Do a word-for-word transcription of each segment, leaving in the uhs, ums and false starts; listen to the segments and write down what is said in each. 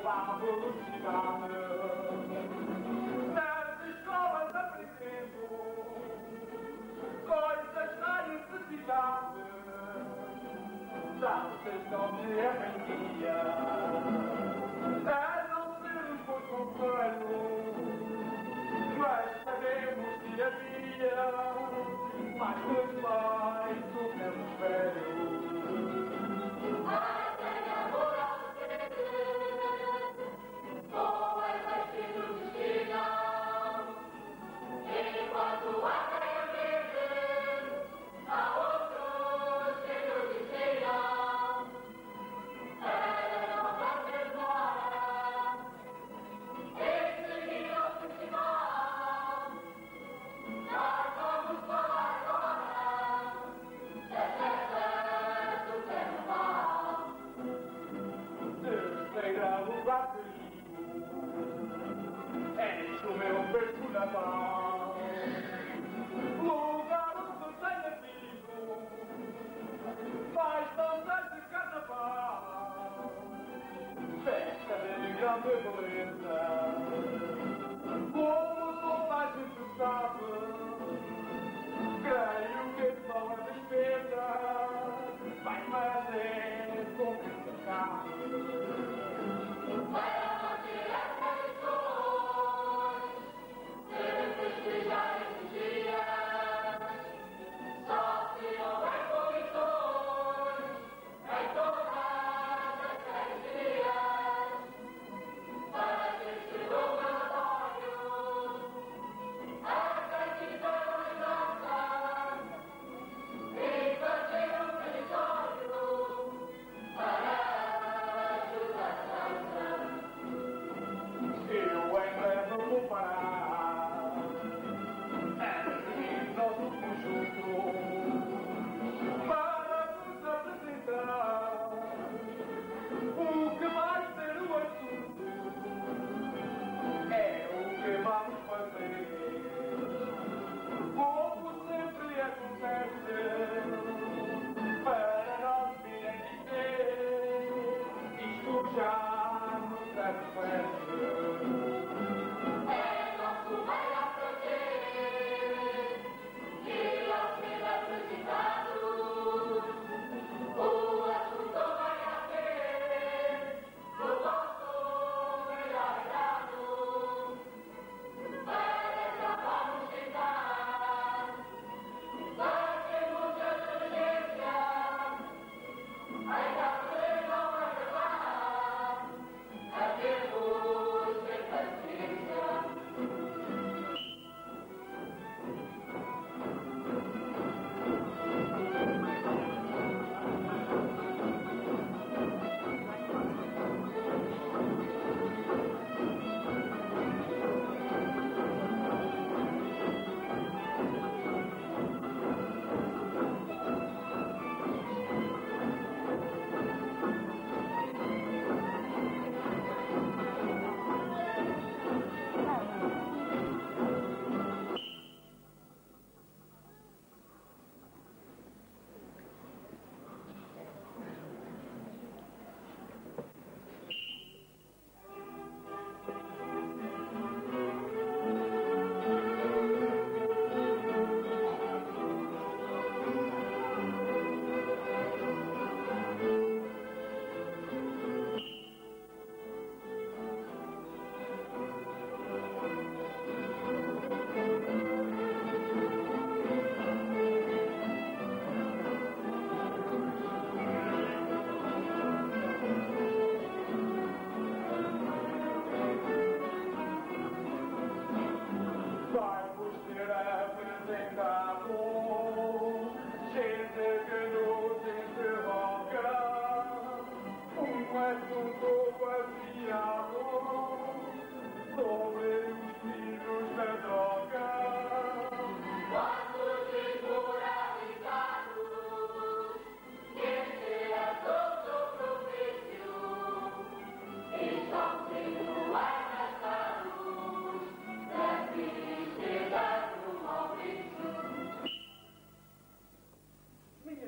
à velocidade. Nas escolas aprendendo coisas da necessidade. Danças não me arranquia a não ser um bom conselho, mas sabemos que havia mais respeito pelos velhos. És o meu personaval, lugar onde tenho amigo, mais danças de carnaval, festa de grande beleza, como toda a gente sabe, creio que a sua despesa vai fazer com que se acabe.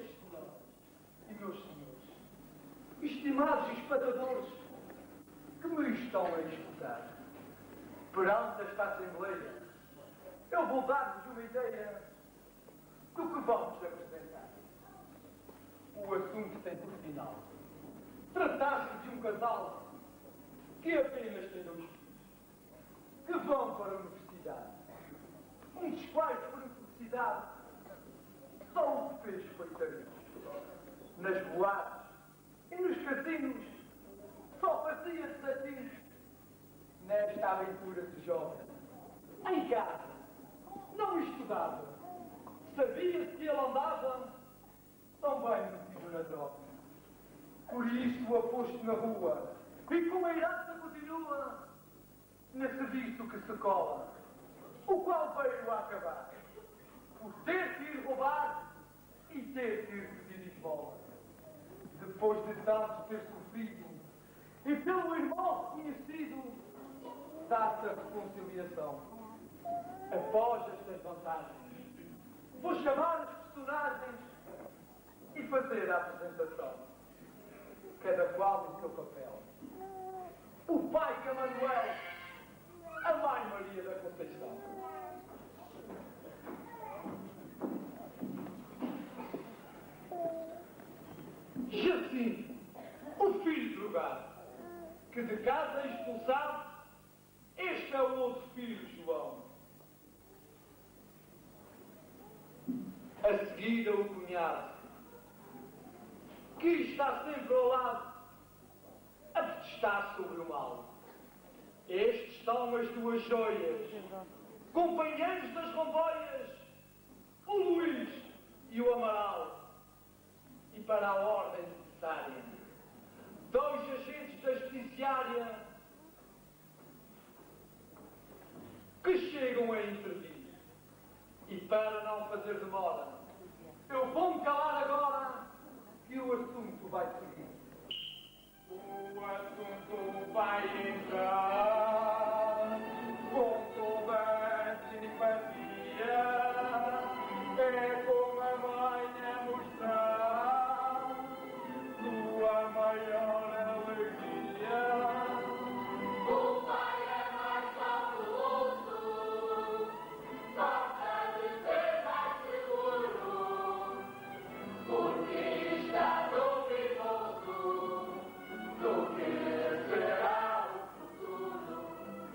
Estimados espectadores, que me estão a escutar. Perante esta Assembleia, eu vou dar-vos uma ideia do que vamos apresentar. O assunto tem por final tratar-se de um casal que apenas tem dois filhos, que vão para a universidade, um dos quais, por infelicidade, só o fez feitarias. Nas boates e nos casinos só fazia desafios. Nesta aventura de jovem, em casa, não estudava, sabia-se que ele andava também metido na droga. Por isso o aposto na rua, e com a herança continua nesse serviço que se cola, o qual veio a acabar por ter que ir roubar e ter que ir pedir esmola. Depois de tanto ter sofrido, e pelo irmão conhecido, dá-se a reconciliação. Após estas vantagens, vou chamar os personagens e fazer a apresentação, cada qual em seu papel. O pai Camanuel, a mãe Maria da Conceição. Jacinto, o filho drogado, que de casa é expulsado. Este é o outro filho, João. A seguir, o cunhado, que está sempre ao lado a protestar sobre o mal. Estes são as duas joias, companheiros das romboias, o Luís e o Amaral. E para a ordem necessária, dois agentes da judiciária que chegam a intervir. E para não fazer demora, eu vou-me calar agora que o assunto vai seguir. O assunto vai entrar com toda a simpatia, é como a mãe a mostrar sua maior alegria. O pai é mais fabuloso, gosta de ser mais seguro, porque está duvidoso do que será o futuro.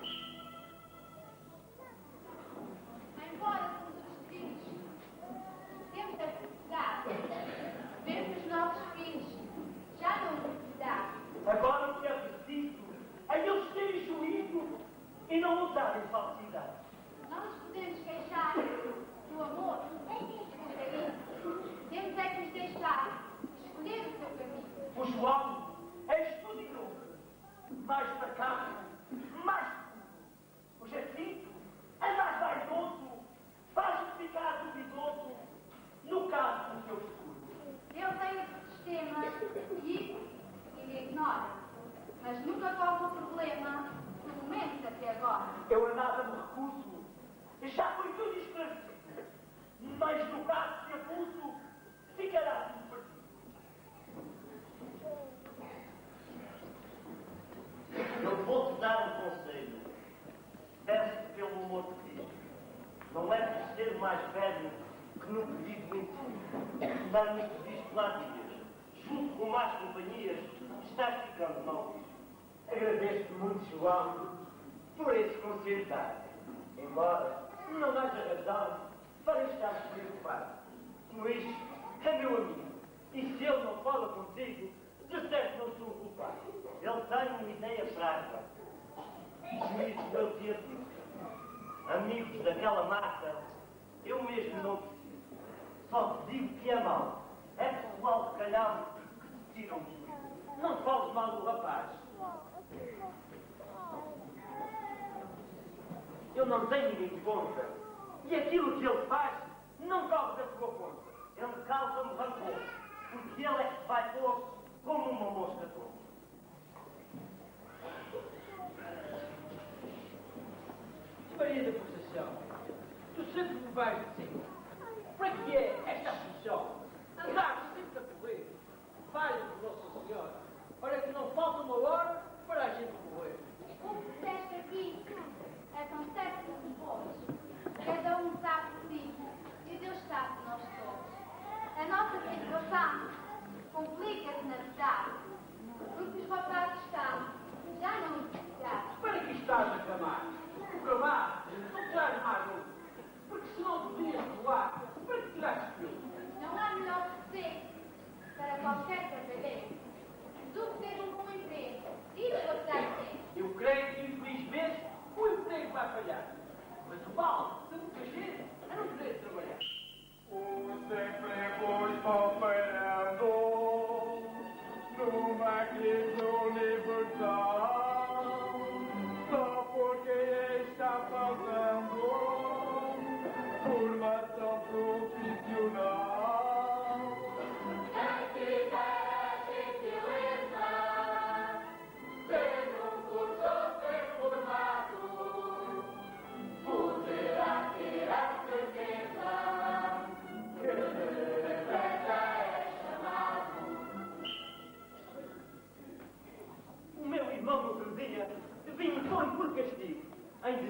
Embora somos filhos, temos a felicidade. Vemos os nossos filhos já na universidade. Agora o que é preciso é eles terem juízo e não usarem falsidade. Não nos podemos queixar do amor e do carinho. Temos é que nos deixar escolher o seu caminho. O João é estudioso, mais fracasso, mais seguro. O Jacinto é mais vaidoso, faz-se ficar duvidoso no caso do seu futuro. Eu tenho esse sistema e ele ignora. Mas nunca causa um problema, pelo menos até agora. Eu a nada me recuso, já foi tudo esclarecido, mas no caso de abuso ficará tudo perdido. Eu vou-te dar um conselho. Peço pelo amor de Deus. Não é por ser mais velho que no pedido me ensino. Estás muito visto lá dias. Junto com más companhias, estás ficando mal. Agradeço-te muito, João, por esse conselho dado. Embora não haja razão para estar preocupado. Luís é meu amigo. E se ele não fala contigo, de certo não sou culpado. Ele tem uma ideia fraca. Juízo meu tio. Amigos daquela massa, eu mesmo não preciso. Só te digo que é mau. É pessoal calhado que se tiram de mim. Não fales mal do rapaz. Eu não tenho ninguém contra. E aquilo que ele faz não causa a sua conta. Ele causa-me rancor. Porque ele é que se vai pôr como uma mosca tonta. Maria da Conceição, tu sempre me vais dizer, para que é esta aflição? Dá sempre a correr. Valha-me Nossa Senhora, olha que não falta uma hora para a gente morrer.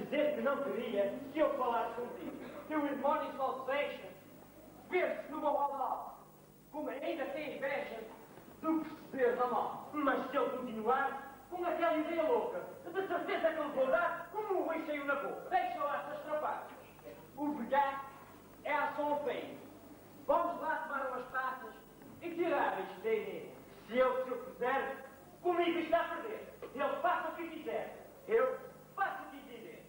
dizer que não queria que eu falasse contigo. Teu irmão e só deixa ver-se no meu lado, como ainda tem inveja do que se vê na mão. Mas se ele continuar com aquela ideia louca, de certeza que ele vou dar como um recheio na boca. Deixa lá essas trapaças. O velhaco é a ação feia. Vamos lá tomar umas taças e tirar isto daí. Se eu se eu quiser, comigo está a perder. Ele faça o que quiser. Eu faço o que quiser.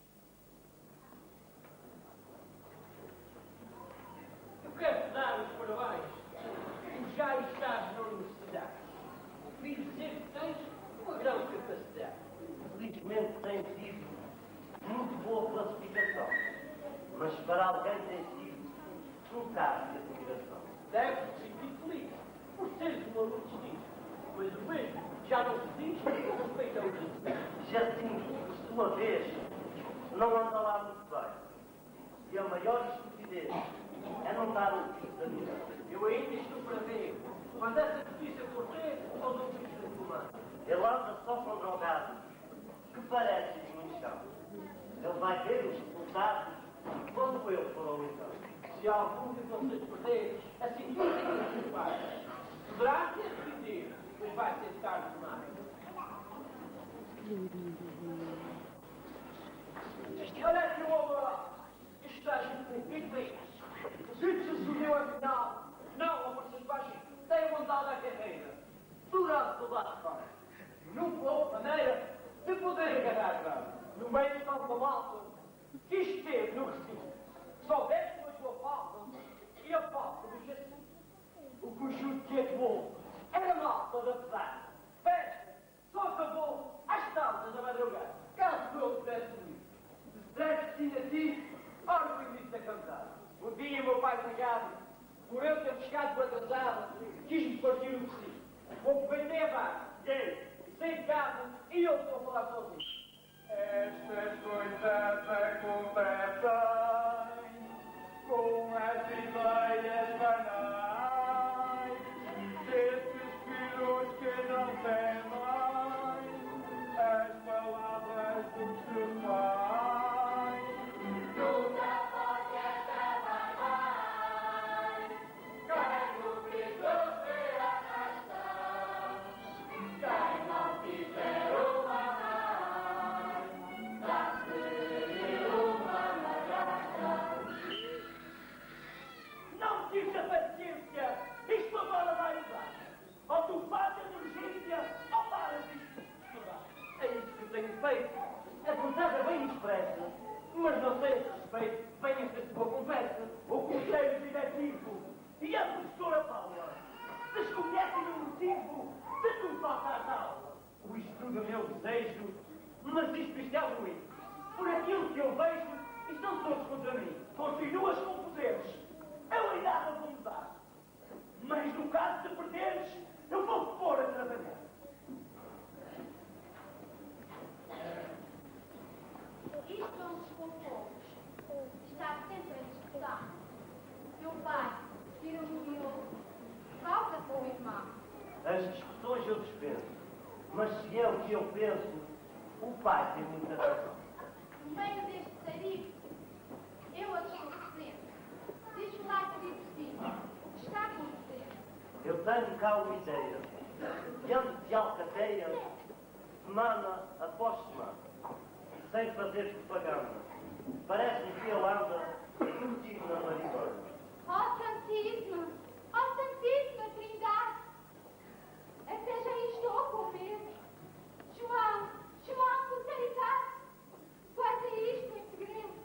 Eu quero dar os parabéns. Tu já estás na universidade. Ouvi dizer que tens uma grande capacidade. Felizmente tem sido muito boa classificação. Mas para alguém tem sido um caso de admiração. Deve-se sentir feliz por seres um aluno distinto. Pois o mesmo já não se diz respeito ao que Jacinto, por sua vez, não anda lá muito bem. E a maior estupidez é não dar o que da vida. eu ainda estou para ver. Quando essa notícia for ter, ou não fiz de comando. Ele anda só com drogados que parecem muito chão. Ele vai ver os resultados quando eu for ao exame. Se algum de vocês perder, assim tudo que faz. Poderá ter que pedir, mas vai ser tarde demais. Olha que o olá está junto com o se sucedeu afinal, não, amor, seus baixos, tenham andado a carreira durante toda a história. Nunca houve maneira de poder agarrar grave. No meio de tanta malta que esteve no recinto, só deve com a sua falta e a falta do Jacinto. O conjunto que atuou era malta da pesada. Festa só acabou às tantas da madrugada. Caso eu tivesse comigo. Deve tinha sido orgulhoso a cantar. Um dia meu pai negado, por eu ter chegado atrasado, quis-me partir o tecido. Vou vender a barra. Ele, sem casa, e eu estou a falar sozinho. Estas coisas acontecem com as ideias banais desses filhos que não temem as palavras dos seus pais. Nunca pode acabar mais. Quem no Cristo se arrasta, quem não quiser uma mais, dá-se uma madrasta. Não tive a paciência. Isto agora vai mudar. Ou tu fazes urgência, ou paras isto de estudar. É isso que tenho feito. A contada bem expressa. Mas não sei se respeito bem esta tua conversa. O conselho diretivo e a professora Paula desconhecem o motivo de tu faltares à aula. O estudo é meu desejo, mas isto, isto é ruim. Por aquilo que eu vejo, estão todos contra mim. Continuas com poderes. Eu ainda não vou mudar. Mas no caso de perderes, eu vou-te pôr a trabalhar. Isto não se compôs. Está sempre a disputar. Teu pai tira-me o miolo. Falta-se o irmão. As discussões eu dispenso. Mas se é o que eu penso, o pai tem muita razão. No meio deste sarilho, eu a estou presente. Diz-me lá que divertido. O que está a acontecer? Eu tenho cá uma ideia. Diante de Alcateia, semana após semana, e sem fazer propaganda, parece-me que ele anda curtido na marihuana. Ó Santíssima! Ó Santíssima Trindade! Até já estou com medo. João! João, por caridade! Guarda isto em segredo.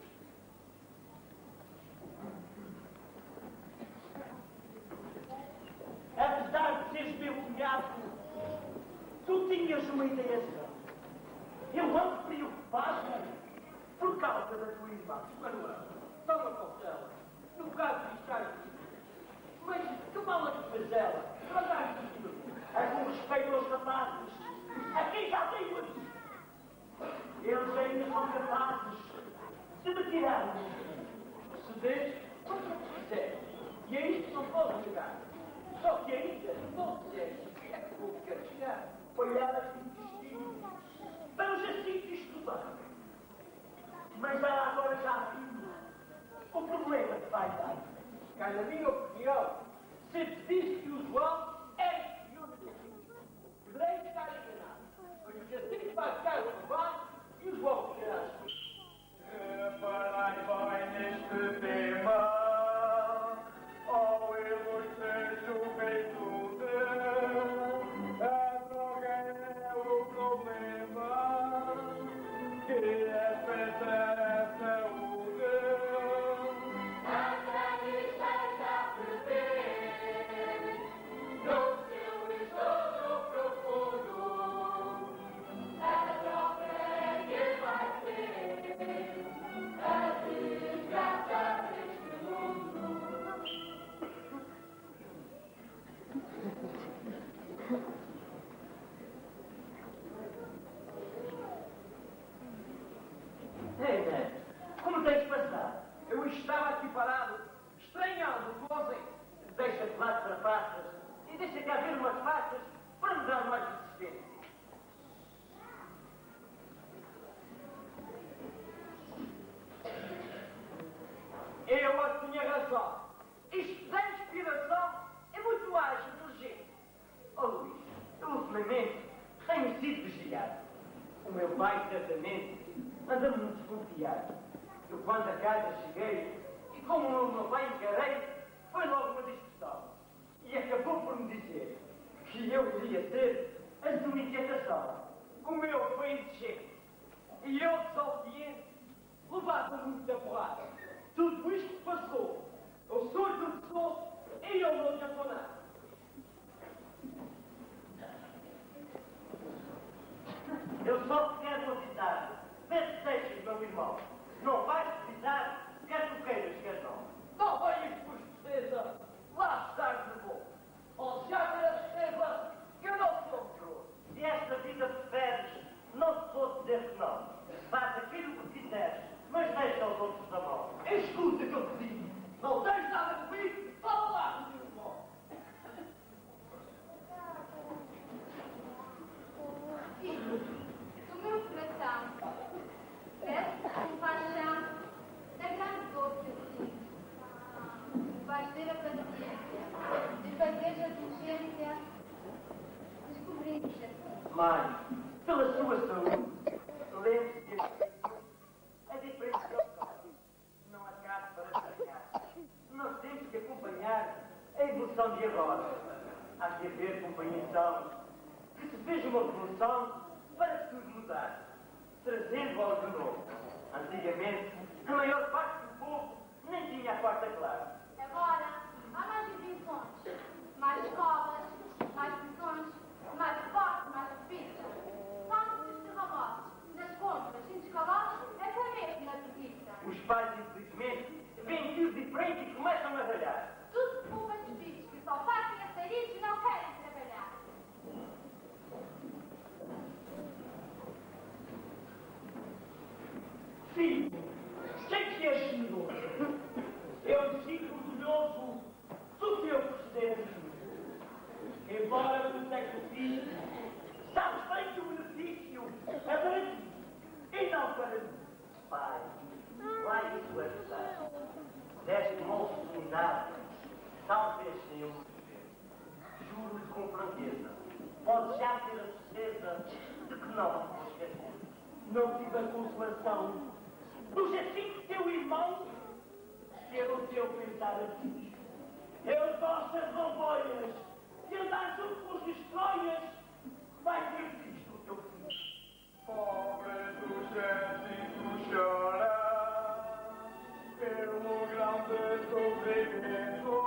Apesar de seres meu cunhado, tu tinhas uma ideia só. Eu ando preocupado por causa da tua irmã. Manuel, toma cautela. No caso de estar aqui. Mas que mal a te fez ela? Mandaste tudo. É com respeito aos rapazes. Aqui já tenho aviso. Eles ainda são capazes de me tirar. Se vês, quiser. E a isto não pode chegar. Só que ainda não disseste o que é que vou querer chegar. Olhar assim destino para o Jacinto estudar. vai. Cá na minha opinião, se te disse que o João é espião do filho, poderei estar enganado. Mas o Jacinto vai ficar ocupado e o João ficará desculpado. Reparai bem neste tema, ó ilustre juventude, a droga é o problema que afeta a saúde. Ei, Neto, como tens passado? Eu estava aqui parado, estranhando o closet. Deixa-te lá de trapaças e deixa cá ver umas faixas para me dar mais resistência. Eu a tinha razão. Isto da inspiração é muito mais inteligente. Oh, Luís, eu ultimamente tenho sido vigiado. O meu pai, certamente, anda muito desconfiado. Eu, quando a casa cheguei, e como o meu pai encarei, foi logo uma discussão. E acabou por me dizer que eu iria ser a sua inquietação. O meu foi indigente. E eu, desobediente, levava muita porrada. Tudo isto passou. Eu sou o que sou e eu não lhe sou nada. Eu só te quero avisar. Vê se deixas, meu irmão. Não vais precisar, quer tu queiras, quer não. Não venhas por tristeza. Lá estás de bom. Ou já ter a certeza que eu não sou grosso. Se esta vida preferes, não te vou dizer que não. Faz aquilo que quiseres, mas deixa os outros na mão. Escuta o que eu te digo. Não tens nada comigo, fala lá com o teu irmão. Filho, do meu coração, peço compaixão da grande dor que eu sinto. Vais ter a paciência de fazer a diligência descobrir-nos assim. Mãe, pela sua saúde, lembre-se que a diferença é o caso. Não há caso para estranhar. Nós temos que acompanhar a evolução de agora. Há de haver compreensão, que se veja uma revolução para tudo mudar, trazendo algo novo. Antigamente, a maior parte do povo nem tinha a quarta classe. Agora, há mais invenções, mais escolas, mais prisões, mais esportes, mais repistas. Quantos dos terremotos, nas compras e nos cavalos, até mesmo na visita. Os pais, infelizmente, veem tudo diferente e começam a ralhar. Tudo culpa dos filhos que só partem a sair e não querem trabalhar. Filho, sei que és generoso. Eu me sinto orgulhoso do teu procedimento. Embora me sacrifique, sabes bem que o benefício é para ti e não para mim. Pai, lá isso é verdade. Deste uma oportunidade, talvez sem eu perceber. Juro-lhe com franqueza, podes já ter a certeza de que não me vou esquecer. Não tive a consolação do Jacinto, teu irmão, ter o teu pensar assim. Eu gosto das bomboias, de andar tudo por estróias, vai ter visto o teu filho. Pobre do Jacinto chora pelo grande sofrimento,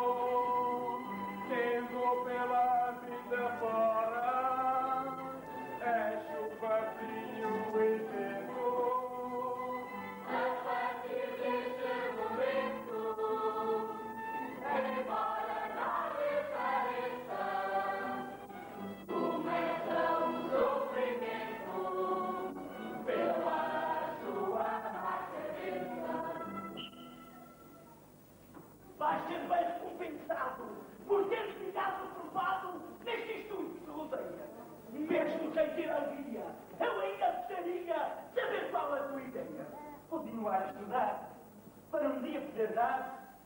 tendo pela vida fora, é chuva, frio e vento. A partir deste momento, embora nada pareça, começa um sofrimento pela sua cabeça. Vais ser bem recompensado por ter ficado provado neste estudo que te rodeia. Mesmo sem ter alegria, eu ainda gostaria de saber qual é a tua ideia. Continuar a estudar, para um dia poder dar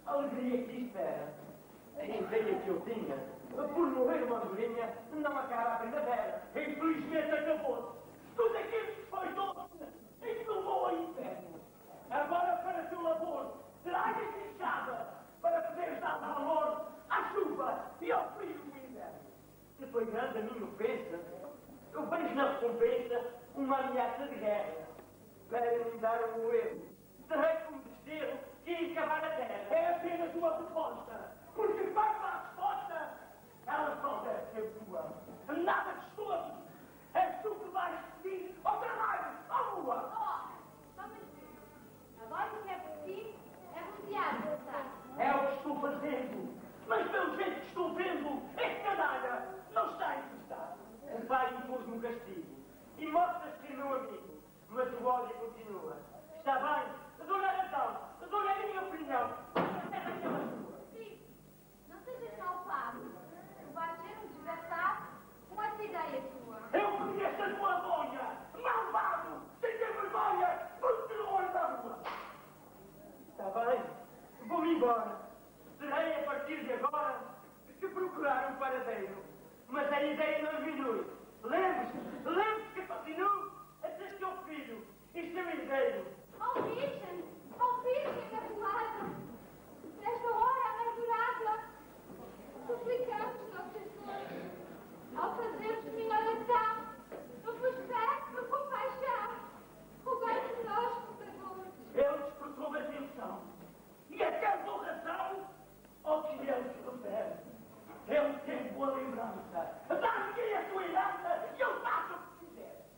A alegria que espera. A ideia que eu tinha, por morrer uma andorinha, não acaba a primavera. Infelizmente acabou-se. Tudo aquilo que foi doce, engolou ao inferno. Agora, para teu labor, traga a enxada para poderes dar valor à chuva e ao frio do inverno. Se foi grande a minha ofensa, eu vejo na recompensa uma ameaça de guerra. Querem-me dar um erro. Terei como desterro e acabar a terra. É apenas uma proposta, porque quanto à resposta, ela só deve ser tua. Nada de estouro. És tu que vais pedir ao trabalho, à rua. Oh, só me agora o que é preciso é rodear, pensar. É o que estou fazendo. Mas pelo jeito que estou vendo, este canalha não está interessado. O pai impôs-me um castigo e mostra-se ser meu amigo. Mas o ódio continua. Está bem, dou-lhe a razão, dou-lhe a minha opinião. Mas é daquela sua. Sim, não sejas malvado. Tu vais ser um desgraçado com essa ideia tua. Eu conheço a tua monha, malvado, sem ter vergonha, porque não olho da rua. Está bem, vou-me embora. Terei a partir de agora que procurar um paradeiro. Mas a ideia não diminui. Lembre-se, lembre-se que continuo a ser seu filho e seu herdeiro. Oh, Virgem, oh, Virgem Imaculada, nesta hora amargurada, suplicamos, Nossa Senhora, ao fazeres minha oração, eu vos peço por compaixão, rogai por nós, pecadores. Ele despertou a atenção e até dou razão ao que ele se refere. Ele tem boa lembrança. Dá-me a sua herança e eu faço o que quiser.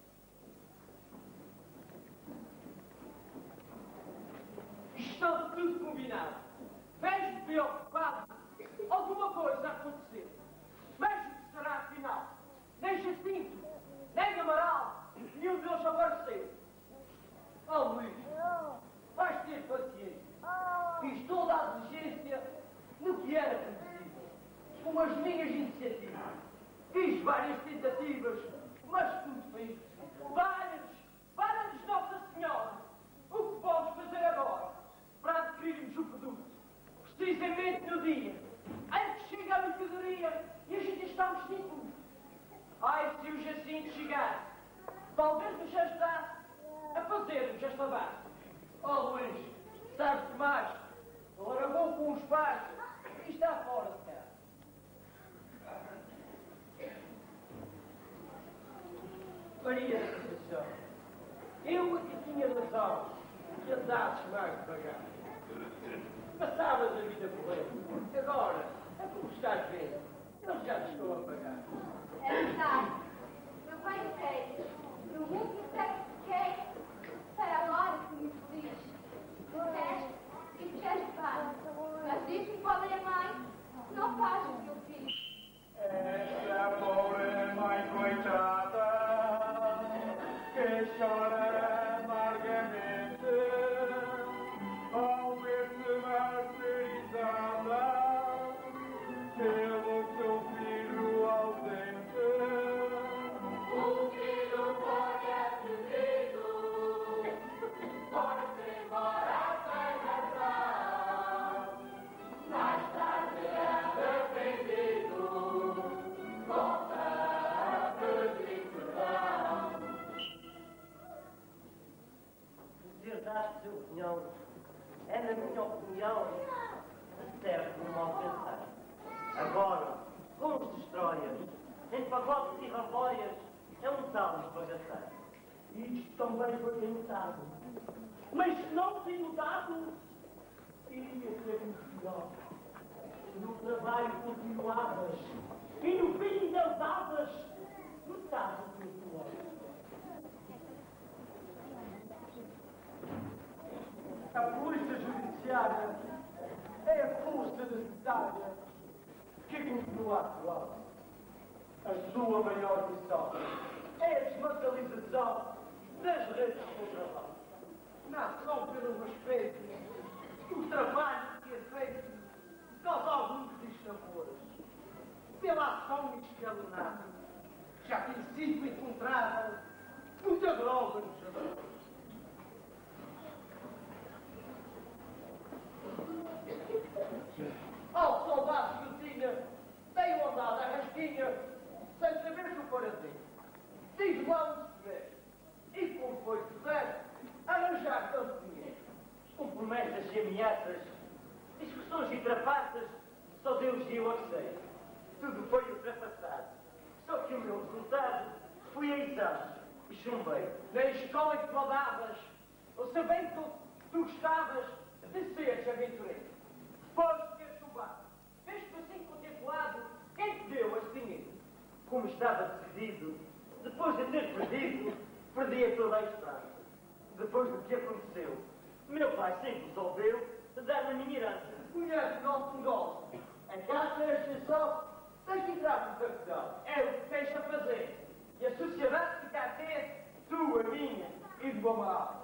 Está tudo combinado. Vejo preocupado. Alguma coisa aconteceu. Vejo que será afinal. Nem Jacinto, nem Amaral, nenhum deles apareceu. Oh, Luís, vais ter paciência. Fiz toda a diligência no que era possível. Com as minhas iniciativas. Fiz várias tentativas, mas tudo foi impossível. Valha-nos, valha-nos Nossa Senhora. O que vamos fazer agora para adquirirmos o produto? Precisamente no dia em que chega a mercadoria e a gente estamos sem tudo. Ai, se o Jacinto chegasse, talvez nos ajudasse a fazermos esta base. Oh, Luís, sabes mais? Agora vou com os pais e está fora de casa. Maria Conceição, eu aqui tinha razão que andasses mais devagar. Passavas a vida correndo. Agora, é como estás vendo, eu já te estou a pagar. É verdade, meu pai sei, no mundo que sacrifiquei, para agora que me feliz. Disseste e fizeste paz, mas diz-me qual é a mãe, não faz o que eu fiz. Esta pobre mãe coitada que chora amargamente ao ver-se martirizada pelo seu filho ausente. O filho foi atendido, foi-se embora sem razão. Mais tarde arrependido, volta a pedir perdão. Dizer dar seu opinião é, na minha opinião, certo no mal pensar. Agora, com os destroias, em pagotes e ramboias, é um tal esbagaçar. Isto também foi tentado. Mas se não tenho dado, iria ser muito pior. No trabalho continuavas e no fim davas metade do teu ouro. A polícia judiciária é a força necessária que continua a atuar. A sua maior missão é a desmaterialização das redes do trabalho. Não só pelo respeito do trabalho que é feito aos alguns dissabores, pela ação escalonada, já tem sido encontrada muita droga nos sabores. igual o tiveste. E como foi que fizeste, arranjar tanto dinheiro. Com promessas e ameaças, discussões e trapaças, só Deus e eu a que sei. Tudo foi ultrapassado. Só que o meu resultado foi a exames e chumbei. Na escola que tu andavas, ou sabendo que tu gostavas de seres aventureiro. Depois de ter chumbado, vês-te assim contemplado, quem te deu esse dinheiro? Como estava decidido, depois de ter perdido, perdia toda a esperança. Depois do que aconteceu, meu pai sempre resolveu dar-me a minha herança. Conhece o nosso negócio. A casa é a exceção, tens que entrar por capital. É o que tens a fazer. E a sociedade fica atenta, tu, a minha e do amar.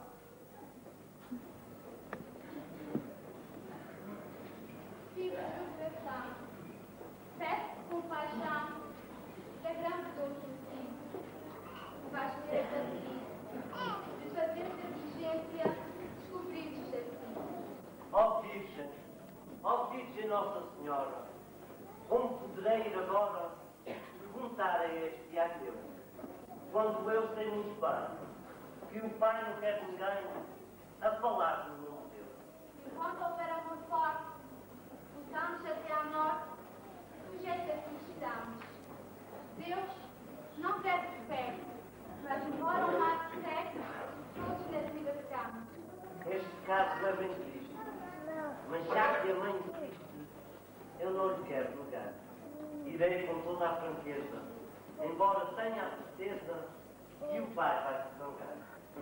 Filhos do coração, peço com paixão que a grande dor que eu sinto me vais ter a partir, desfazer da diligência, descobrir-te assim. Ó Virgem, ó Virgem Nossa Senhora, como poderei ir agora perguntar a este e àquele, quando eu sei muito bem que o Pai não quer ninguém a falar no nome dele. Enquanto houver amor forte, lutamos até à morte, sujeitos a que estamos. Deus não quer desperto, mas embora o mar seque, todos na vida ficamos. Este caso é bem triste, mas já que a mãe insiste, eu não lhe quero negar. Irei com toda a franqueza, embora tenha a certeza que o Pai vai se zangar.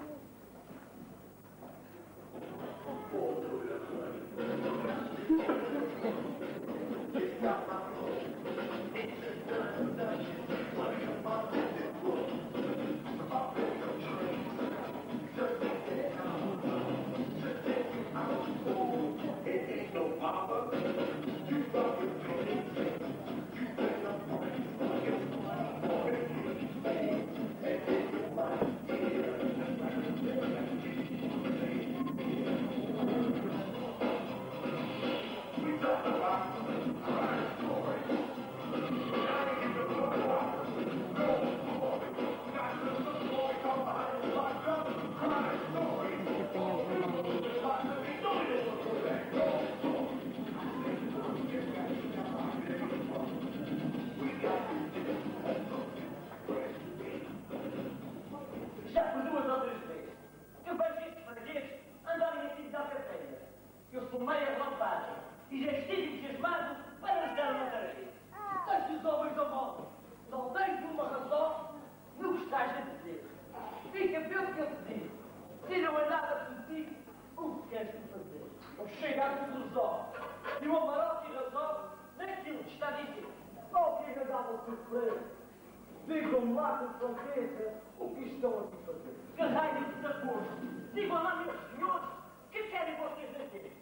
Já por duas ou três vezes, eu vejo estes fregueses andarem aqui da carteira. Eu sou meio arrombado e já estive entusiasmado para lhes dar uma tarefa. Deixe os homens ao modo. Não tens uma razão no que estás a dizer. Fica pelo que eu te digo. Se não é nada por ti, o que queres tu fazer? Ou chega a conclusão e o amaral tem razão naquilo que está a dizer. Ou que agradável surpresa. Digam-me lá com franqueza o que estão a te fazer. Que raio de desacordo! Digam lá, meus senhores, que querem vocês aqui?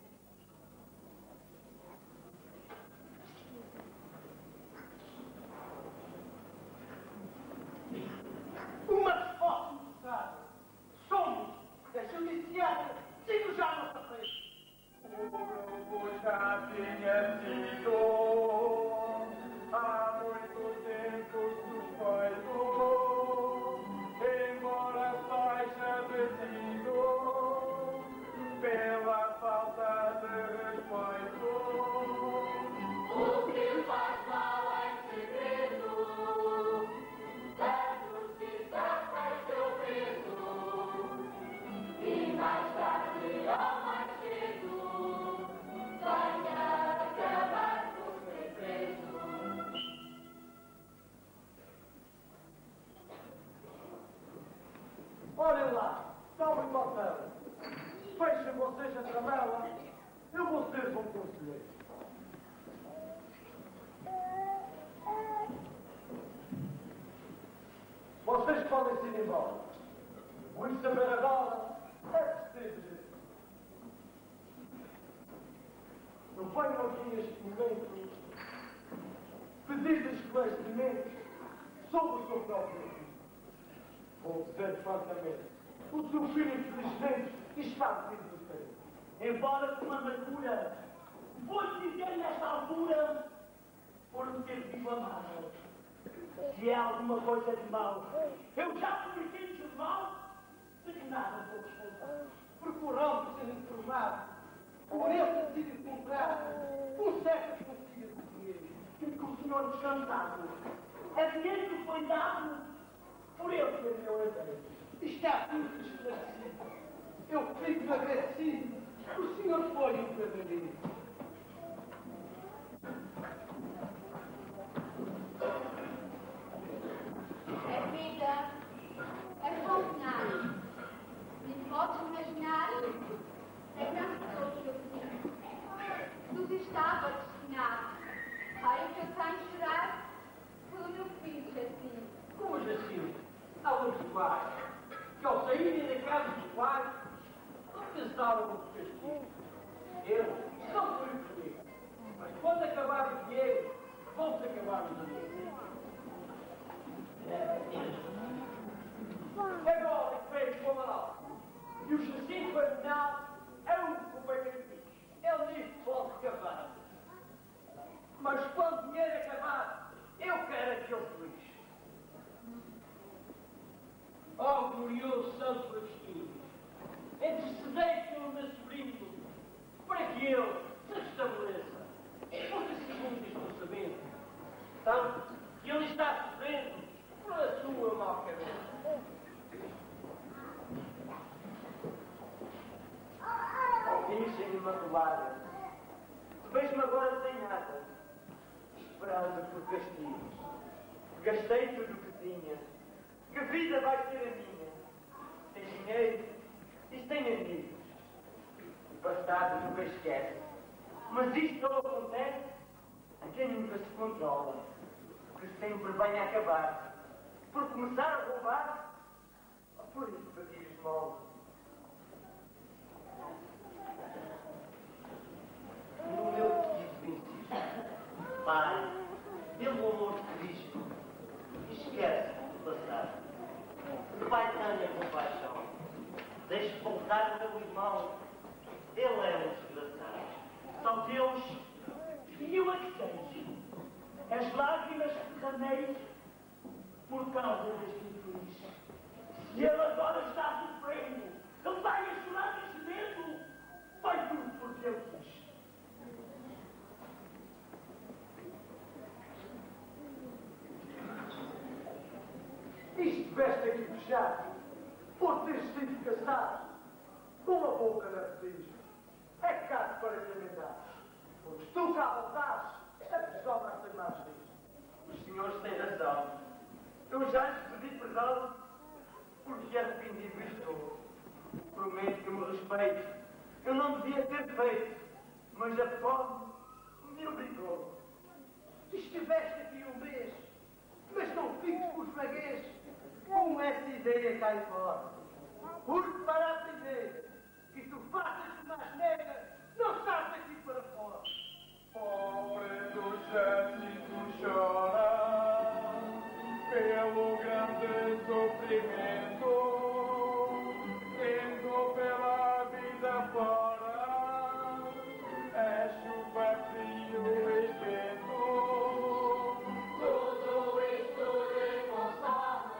Uma resposta necessária. Somos da judiciária, sigo já a nossa frente. O grupo já tinha sido há muito tempo suspeito, embora seja detido pela falta de respeito. O que faz mal em segredo, da justiça faz seu peso, e mais tarde ou mais cedo vai acabar por ser preso. Olhem lá, tomem papel. Fechem vocês a tramela, eu vou ser bom conselheiro. Vocês podem se ir embora. Por isso saber agora é preciso. Não venham aqui neste momento pedir esclarecimentos sobre o seu próprio filho. Vou dizer francamente, o seu filho infelizmente está metido no espelho. Embora com amargura, vou-lhe dizer nesta altura, por me ter vivo amado, Se é alguma coisa de mal, eu já prometi no jornal de que nada vou responder. Procuramos ser informados. Por ele decidir comprar com certas quantias de dinheiro. E que o senhor descansado é dinheiro que foi dado por ele que me deu a ideia. Está tudo esclarecido. Eu fico agradecido. O senhor foi um verdadeiro. A vida é extraordinária. Nem podes imaginar a grande pessoa que eu tinha. Tudo estava destinado. Ai, o que eu tenho de chorar pelo meu filho, Jacinto. Como Jacinto? Há uns pais que ao saírem da casa dos pais não pensavam no castigo. Eu não fui o comigo. Mas quando acabar o dinheiro, vão-se acabar os amigos. Agora que veio com o Amaral e o Jacinto Afinal é um companheiro fixe. Ele nisto pode acabar. Mas quando o dinheiro acabar, eu quero aquele feliz. Oh, glorioso Santo Agostinho, intercedei pelo meu sobrinho para que ele se restabeleça. Porque segundo isto estou sabendo, então, que ele está sofrendo pela sua má cabeça. Virgem Imaculada, vejo-me agora sem nada, esperando por castigos. Gastei tudo o que tinha. Que vida vai ser a minha? Sem dinheiro e sem amigos. O passado nunca esquece. Mas isto só acontece a quem nunca se controla. Que sempre vem a acabar. Por começar a roubar, ou por isso pedir esmola. No meu querido Francisco, Pai, pelo amor de Cristo, esquece do passado. O Pai tenha compaixão. Deixe voltar o meu irmão. Ele é um desgraçado. Só Deus e eu a que seja. As lágrimas que derramei por causa deste infeliz. Se ele agora está sofrendo, ele vai a chorar neste medo. Vai tudo porque ele quis. Isto veste aqui fechado, por ter sido caçado, com a boca na repisa. É caso para te lamentares, pois tu cá voltares, a pessoa vai ser mais feliz. Os senhores têm razão. Eu já lhes pedi perdão porque arrependido estou. Prometo que me respeito. Eu não devia ter feito, mas a fome me obrigou. Estiveste aqui um mês, mas não fiques por fraguês com essa ideia cai fora. Porque para aprender que tu faças mais negra, não estás aqui para fora. Pobre do Jacinto chora pelo grande sofrimento, indo pela vida fora, é chuva, frio e vento. Tudo isto lhe consome,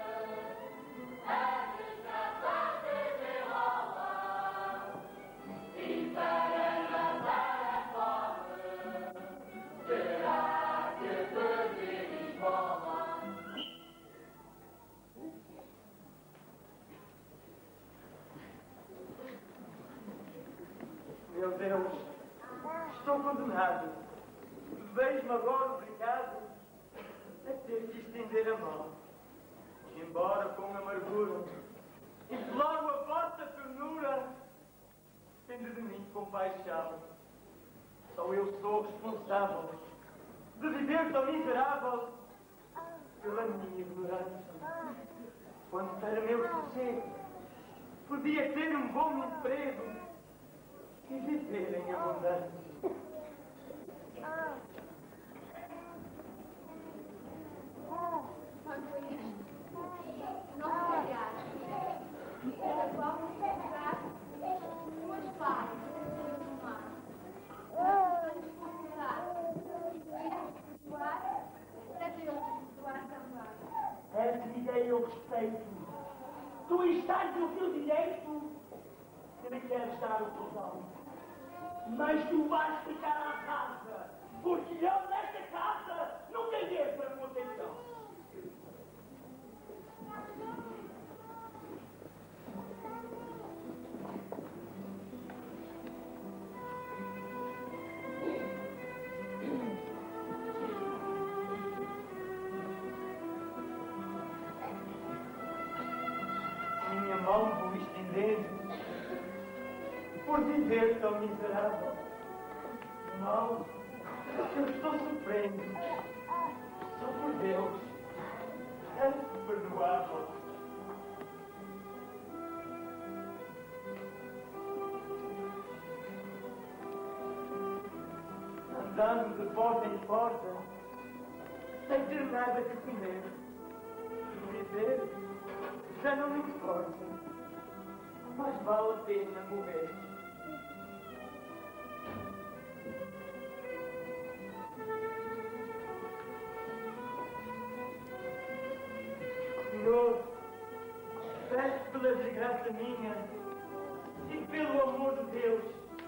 é desgraça que desenrola, e para matar a fome, terá que pedir esmola. Meu Deus, estou condenado. Vejo-me agora obrigado a ter que estender a mão. Embora com amargura, imploro a vossa ternura, tende de mim compaixão. Só eu sou responsável de viver tão miserável pela minha ignorância. Quando para meu sossego podia ter um bom emprego e viver em abundância. Quanto a isto, nosso olhar, cada qual nos encontrar duas partes do mar. Nós nos considerar e perdoar para Deus perdoar também. Tu estás no fio direito, ele quer dar o perdão. Mas tu vais ficar à casa, porque eu nesta casa não ganhei para proteção. Minha mão vou estender por viver tão miserável. Não, eu estou sofrendo. Só por Deus. É perdoável. Andando de porta em porta, sem ter nada que comer. Viver já não me importa. Mas vale a pena morrer. Senhor, peço pela desgraça minha e pelo amor de Deus,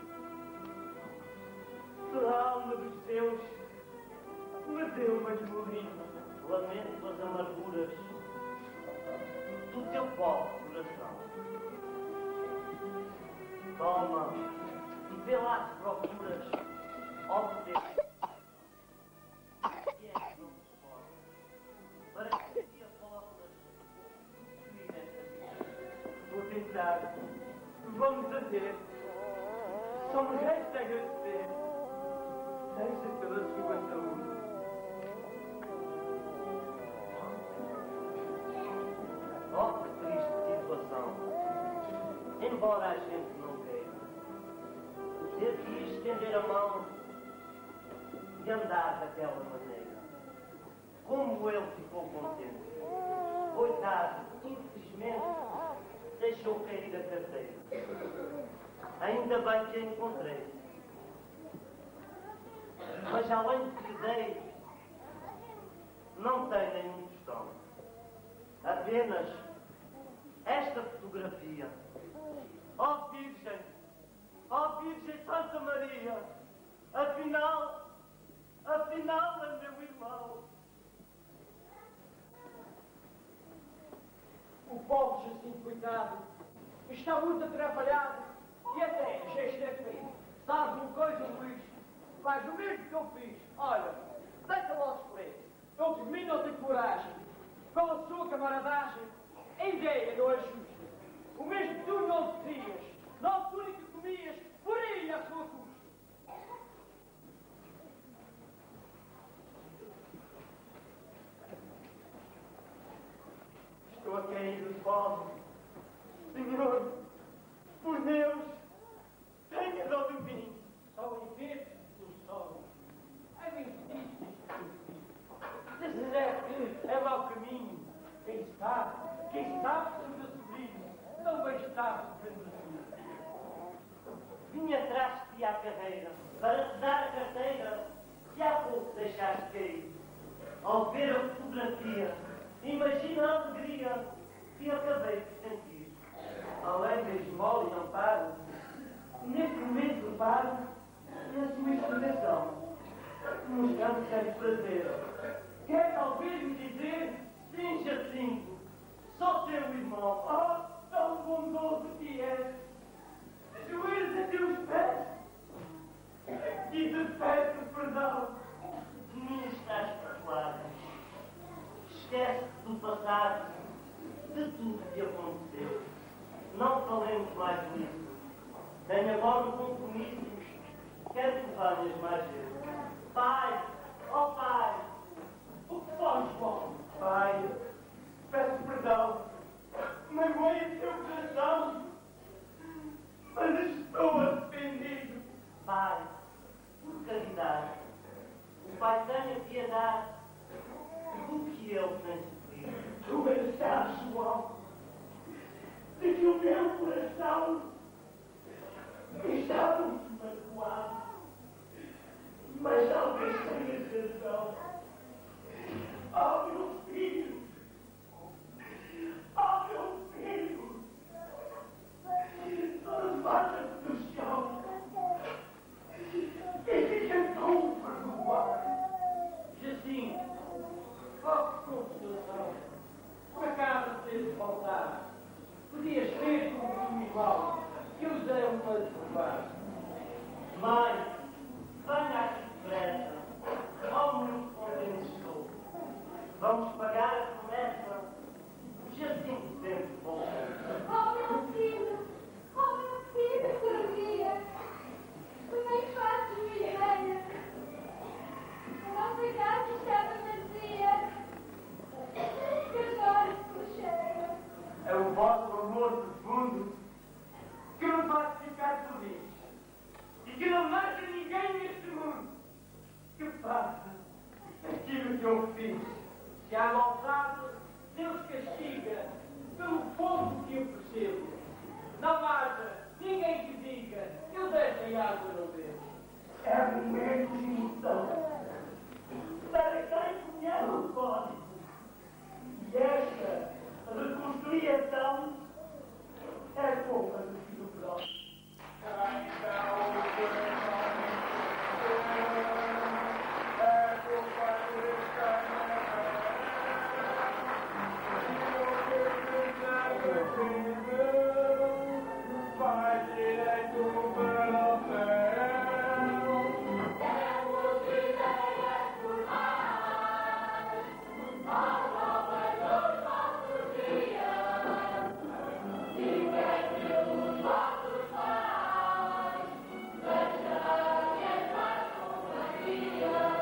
pela alma dos teus, me dê uma esmolinha. Lamento as amarguras do teu pobre coração. Toma e vê lá se procuras obter que é que não te pode, para que um dia possas possuir esta vida. Vou tentar. Vamos a ver. Só me resta agradecer. Seja pela sua saúde. Oh, que triste situação. Embora a gente não queira, ter que estender a mão e andar daquela maneira. Como ele ficou contente. Coitado, infelizmente, deixou cair a carteira. Ainda bem que a encontrei. Mas além de que dei, não tem nenhum tostão. Apenas esta fotografia. Ó Virgem! Ó Virgem Santa Maria! Afinal, afinal é meu irmão. O pobre Jacinto, coitado, está muito atrapalhado e até já está feio. Sabe uma coisa, Luís? Faz o mesmo que eu fiz. Olha, deita logo sofrer. Eu termino não tenho coragem. Com a sua camaradagem, a ideia não é justa. O mesmo que tu não dizias, na altura que comias, por aí à sua custa. Estou a cair de fome. Senhor, por Deus, tenha dó de mim. Só em ver o sol. É bem difícil. Se é que é mau caminho, quem sabe, quem sabe se o meu sobrinho também está sofrendo assim. Vim atrás de ti à carreira, para te dar a carteira que há pouco deixaste cair. Ao ver a fotografia, imagina a alegria que acabei de sentir. Além da esmola e amparo, neste momento reparo na sua explicação, mostrando certo prazer. Quer talvez me dizer, Sim, Jacinto, sou teu irmão. oh, tão bondoso que és, de joelhos a teus pés, e te peço perdão. De mim estás perdoado. Esquece do passado, de tudo que aconteceu. Não falemos mais nisso. Tenho agora um compromisso. Quero que venhas mais vezes. Pai, ó oh pai, O que faz, João? Pai, peço perdão. Magoei o teu coração. Mas estou arrependido. pai, por caridade, o pai tenha piedade do que ele tem sofrido. Tu bem sabes, João, de que o meu coração está muito magoado. Mas talvez tenhas razão. Oh, meu filho! Oh, meu filho! mal, que os é uma desculpa. Mãe, venha aqui depressa. Ao muito contente estou. Vamos pagar a promessa. Jacinto sempre bom. Oh, meu filho! Oh, meu filho, Cordia! Tu nem fazes ideia! A nossa casa estava vazia. Que agora se chega. É o vosso amor profundo que nos faz ficar felizes e que não nasce ninguém neste mundo que faça aquilo que eu fiz. Se há maldade, Deus castiga pelo pouco que eu percebo. Não haja ninguém que diga eu deixei água no dedo. É momento de missão. Para quem conhece o código. E esta reconciliação é culpa do filho próximo. Vai direito para o céu. Temos ideias por mais, as novas dos nossos dias. Ninguém que os nossos pais deixarem mais companhia.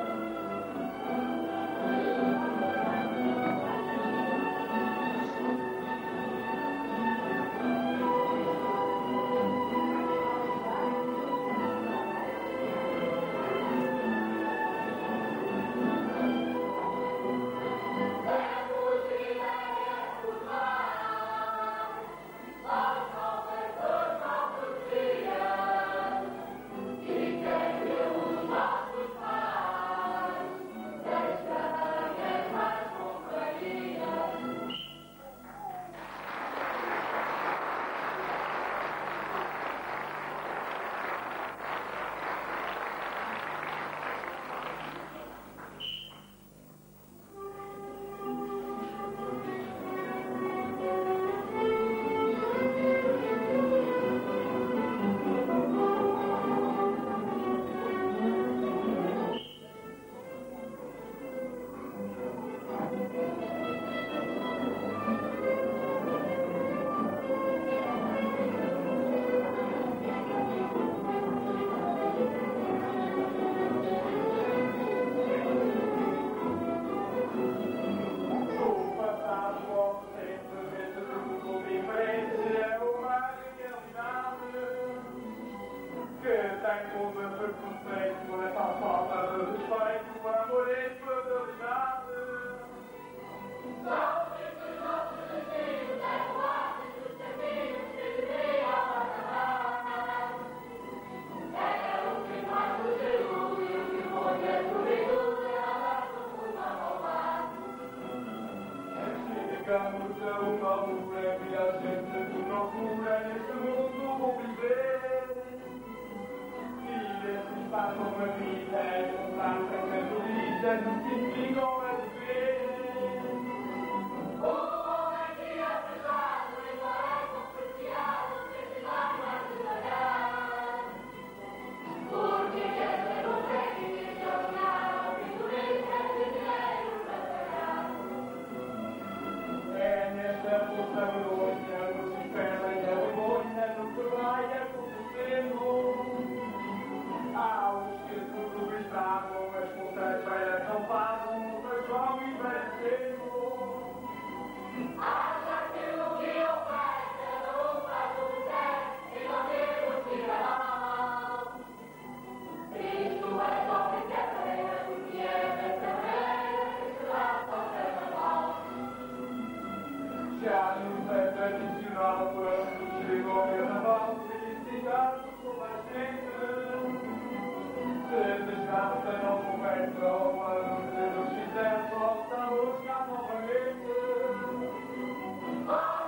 Temos ideias por mais, as novas dos nossos dias. Ninguém que os nossos pais deixarem mais companhia. O passado ao presente, vê-se tudo diferente, é uma realidade que tem como preconceito essa falta de respeito, amor e fidelidade. São os nossos destinos, é o ar dos caminhos que devia abandonar. É o que mais nos ilude, o que foi a juventude, abraço por uma roubar. Chegamos a uma altura que a gente que procura neste mundo vou viver. E esse espaço uma vida é encontrar sempre feliz, no que ficam a viver. O homem que é fechado, embora é confiado, sempre vai mais devagar. Porque quer ser um rei que quer caminhar, ao fim do mês quer ter dinheiro para pagar. É nesta força vergonha, no que espera e a vergonha, no que vai acontecendo. Há os que tudo estragam, as contas velhas não pagam, outras vão envelhecendo. Acha que o que eu faço, cada um faz o que quer, e não devo ficar mal. Isto é só brincadeira, porque é brincadeira que será só carnaval. Já nos é tradicional, quando chegou o carnaval, felicitar toda a gente. Se desgasta, não conversa, uma noite nos fizer, voltamos cá novamente. Oh,